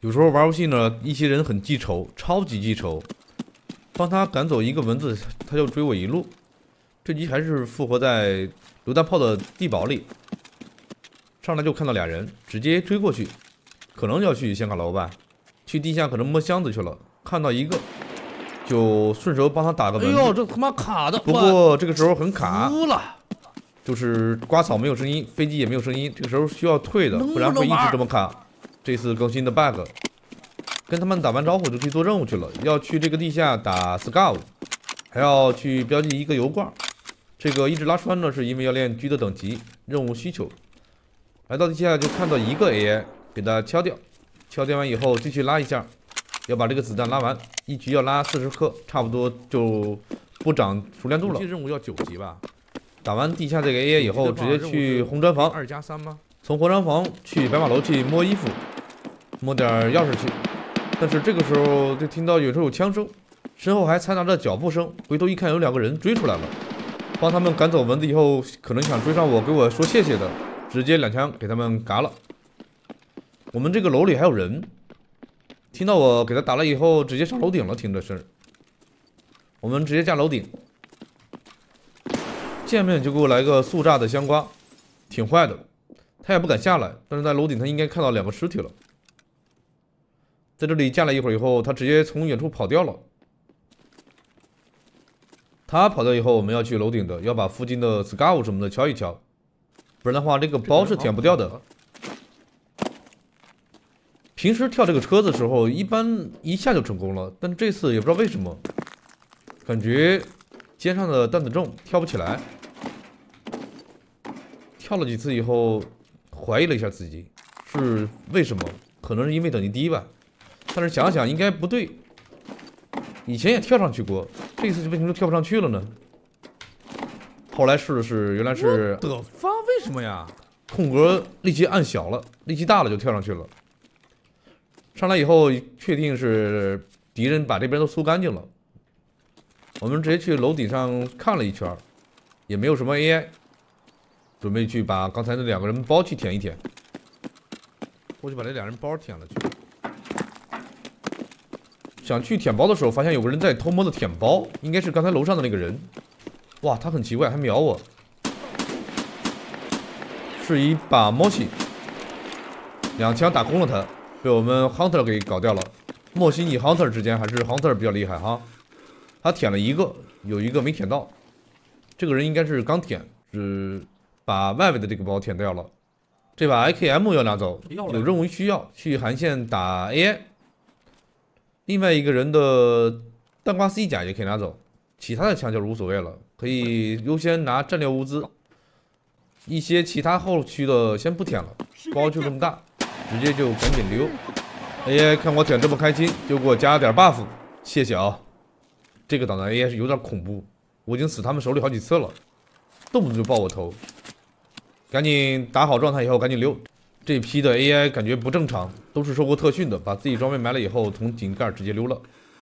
有时候玩游戏呢，一些人很记仇，超级记仇，帮他赶走一个蚊子，他就追我一路。这集还是复活在榴弹炮的地堡里，上来就看到俩人，直接追过去，可能要去显卡楼吧，去地下可能摸箱子去了，看到一个，就顺手帮他打个蚊子。 哎呦，这他妈卡的！ 不过这个时候很卡， 服了。 就是刮草没有声音，飞机也没有声音，这个时候需要退的，不然会一直这么卡。这次更新的 bug， 跟他们打完招呼就去做任务去了，要去这个地下打 scout， 还要去标记一个油罐。这个一直拉穿呢，是因为要练狙的等级，任务需求。来到地下就看到一个 AI， 给它敲掉，敲掉完以后继续拉一下，要把这个子弹拉完，一局要拉40颗，差不多就不涨熟练度了。这任务要9级吧？打完地下这个 AI 以后，直接去红砖房 2+3吗？ 从红砖房去白马楼去摸衣服，摸点钥匙去。但是这个时候就听到远处有枪声，身后还掺杂着脚步声。回头一看，有2个人追出来了，帮他们赶走蚊子以后，可能想追上我，给我说谢谢的，直接2枪给他们嘎了。我们这个楼里还有人，听到我给他打了以后，直接上楼顶了，听着声。我们直接下楼顶。见面就给我来个速炸的香瓜，挺坏的。他也不敢下来，但是在楼顶他应该看到2个尸体了。在这里架了一会儿以后，他直接从远处跑掉了。他跑掉以后，我们要去楼顶的，要把附近的 scout 什么的敲一敲，不然的话这个包是舔不掉的。平时跳这个车子的时候，一般一下就成功了，但这次也不知道为什么，感觉肩上的担子重，跳不起来。跳了几次以后，怀疑了一下自己，是为什么？可能是因为等级低吧。但是想想应该不对，以前也跳上去过，这次为什么跳不上去了呢？后来试了试，原来是得发为什么呀？ 空格力气按小了，力气大了就跳上去了。上来以后确定是敌人把这边都搜干净了，我们直接去楼顶上看了一圈，也没有什么 AI。准备去把刚才那2个人包去舔一舔，我就把这2人包舔了去。想去舔包的时候，发现有个人在偷摸的舔包，应该是刚才楼上的那个人。哇，他很奇怪，还瞄我，是一把莫西，2枪打空了他，被我们 Hunter 给搞掉了。莫西与 Hunter 之间还是 Hunter 比较厉害哈，他舔了一个，有一个没舔到。这个人应该是刚舔，是把外围的这个包舔掉了。这把 IKM 要拿走，有任务需要去韩线打 AI。另外一个人的弹瓜 C 甲也可以拿走，其他的枪就无所谓了，可以优先拿战略物资。一些其他后区的先不舔了，包就这么大，直接就赶紧溜。AI 看我舔这么开心，就给我加了点 buff， 谢谢啊。这个导弹 AI 是有点恐怖，我已经死他们手里好几次了，动不动就爆我头。赶紧打好状态以后赶紧溜。这批的 AI 感觉不正常，都是受过特训的，把自己装备埋了以后从井盖直接溜了。